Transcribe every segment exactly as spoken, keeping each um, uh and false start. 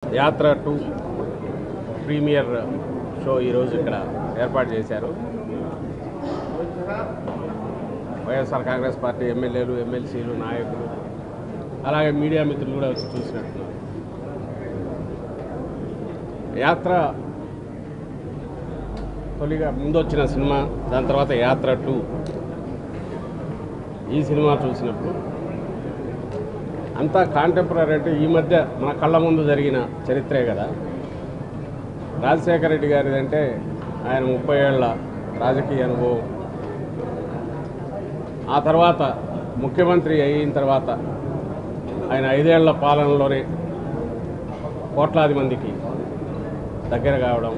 యాత్ర two premiere show ఈరోజు ఇక్కడ ఏర్పాటు చేశారు. వైఎస్ఆర్ కాంగ్రెస్ పార్టీ ఎమ్మెల్యేలు, ఎమ్మెల్సీలు, నాయకులు, అలాగే మీడియా మిత్రులు కూడా వచ్చి చూసినట్టున్నారు. యాత్ర తొలిగా ముందు వచ్చిన సినిమా, దాని తర్వాత యాత్ర టూ. ఈ సినిమా చూసినప్పుడు అంతా కాంటెంపరీ అంటే ఈ మధ్య మన కళ్ళ ముందు జరిగిన చరిత్రే కదా. రాజశేఖర రెడ్డి గారిది అంటే ఆయన ముప్పై ఏళ్ల రాజకీయ అనుభవం, ఆ తర్వాత ముఖ్యమంత్రి అయిన తర్వాత ఆయన ఐదేళ్ల పాలనలోనే కోట్లాది మందికి దగ్గర కావడం,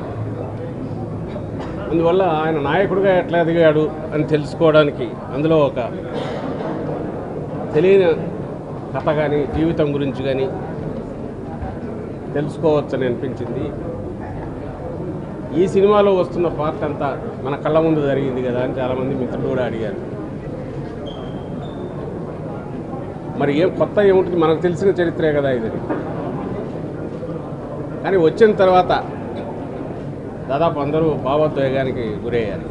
అందువల్ల ఆయన నాయకుడిగా ఎట్లా ఎదిగాడు అని తెలుసుకోవడానికి అందులో ఒక తెలియని కథ కానీ జీవితం గురించి కానీ తెలుసుకోవచ్చని అనిపించింది. ఈ సినిమాలో వస్తున్న పార్ట్ అంతా మన కళ్ళ ముందు జరిగింది కదా అని చాలామంది మిత్రులు కూడా అడిగారు. మరి ఏం కొత్త ఏముంటుంది, మనకు తెలిసిన చరిత్రే కదా ఇది. కానీ వచ్చిన తర్వాత దాదాపు అందరూ భావోద్వేగానికి గురయ్యారు.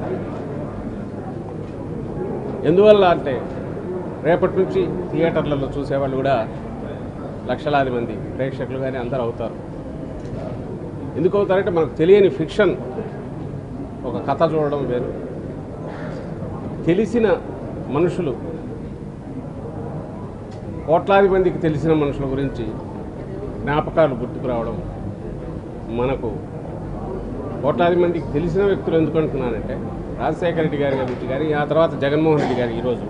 ఎందువల్ల అంటే రేపటి నుంచి థియేటర్లలో చూసేవాళ్ళు కూడా లక్షలాది మంది ప్రేక్షకులు కానీ అందరూ అవుతారు. ఎందుకు అవుతారంటే మనకు తెలియని ఫిక్షన్, ఒక కథ చూడడం వేరు, తెలిసిన మనుషులు, కోట్లాది మందికి తెలిసిన మనుషుల గురించి జ్ఞాపకాలు గుర్తుకు రావడం. మనకు కోట్లాది మందికి తెలిసిన వ్యక్తులు ఎందుకు అంటున్నానంటే రాజశేఖర రెడ్డి గారి గురించి కానీ, ఆ తర్వాత జగన్మోహన్ రెడ్డి గారు ఈరోజు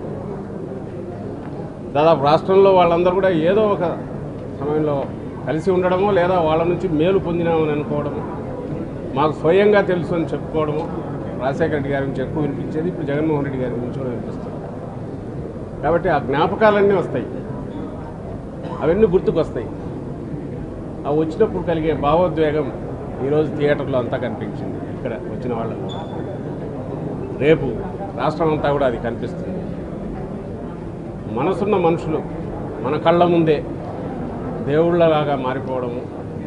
దాదాపు రాష్ట్రంలో వాళ్ళందరూ కూడా ఏదో ఒక సమయంలో కలిసి ఉండడమో లేదా వాళ్ళ నుంచి మేలు పొందినామని అనుకోవడము, మాకు స్వయంగా తెలుసు అని చెప్పుకోవడము. రాజశేఖర రెడ్డి గారి నుంచి ఎక్కువ వినిపించేది, ఇప్పుడు జగన్మోహన్ రెడ్డి గారి నుంచి కూడా వినిపిస్తుంది. కాబట్టి ఆ జ్ఞాపకాలన్నీ వస్తాయి, అవన్నీ గుర్తుకొస్తాయి. అవి వచ్చినప్పుడు కలిగే భావోద్వేగం ఈరోజు థియేటర్లో అంతా కనిపించింది. ఇక్కడ వచ్చిన వాళ్ళకు రేపు రాష్ట్రం అంతా కూడా అది కనిపిస్తుంది. మనసున్న మనుషులు మన కళ్ళ ముందే దేవుళ్ళలాగా మారిపోవడము,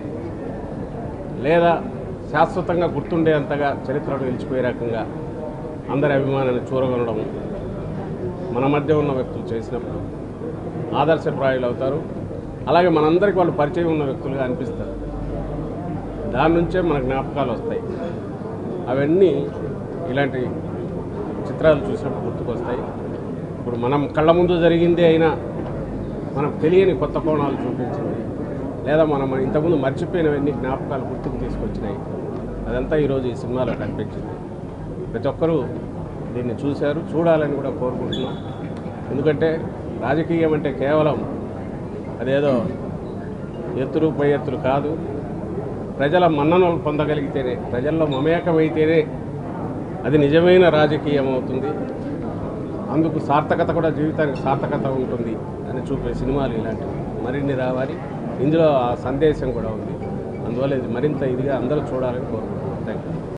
లేదా శాశ్వతంగా గుర్తుండేంతగా చరిత్రలో నిలిచిపోయే రకంగా అందరి అభిమానాన్ని చూరగొనడము మన మధ్య ఉన్న వ్యక్తులు చేసినప్పుడు ఆదర్శప్రాయులు అవుతారు. అలాగే మనందరికీ వాళ్ళు పరిచయం ఉన్న వ్యక్తులుగా అనిపిస్తారు. దాని నుంచే మన జ్ఞాపకాలు వస్తాయి. అవన్నీ ఇలాంటి చిత్రాలు చూసినప్పుడు గుర్తుకొస్తాయి. ఇప్పుడు మనం కళ్ళ ముందు జరిగిందే అయినా మనకు తెలియని కొత్త కోణాలు చూపించింది, లేదా మనం ఇంతకుముందు మర్చిపోయినవన్నీ జ్ఞాపకాలు గుర్తుకు తీసుకొచ్చినాయి. అదంతా ఈరోజు ఈ సినిమాలో కనిపించింది. ప్రతి ఒక్కరూ దీన్ని చూశారు, చూడాలని కూడా కోరుకుంటున్నాం. ఎందుకంటే రాజకీయం అంటే కేవలం అదేదో ఎత్తులు పై ఎత్తులు కాదు. ప్రజల మన్ననలు పొందగలిగితేనే, ప్రజల్లో మమేకమైతేనే అది నిజమైన రాజకీయం అవుతుంది. అందుకు సార్థకత కూడా, జీవితానికి సార్థకత ఉంటుంది అని చూపే సినిమాలు ఇలాంటివి మరిన్ని రావాలి. ఇందులో ఆ సందేశం కూడా ఉంది. అందువల్ల ఇది మరింత ఇదిగా అందరూ చూడాలని కోరుకుంటున్నాను. Thank you.